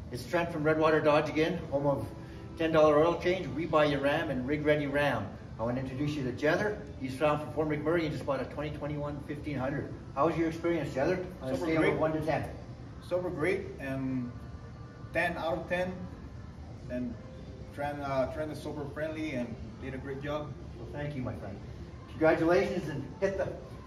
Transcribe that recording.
It's Trent from Redwater Dodge again, home of $10 oil change, we buy you Ram and rig ready Ram. I want to introduce you to Jether. He's found from Fort McMurray and just bought a 2021 1500. How was your experience, Jether? On a scale of 1 to 10. Super great, and 10 out of 10. And Trent is super friendly and did a great job. Well, thank you, my friend. Congratulations, and hit the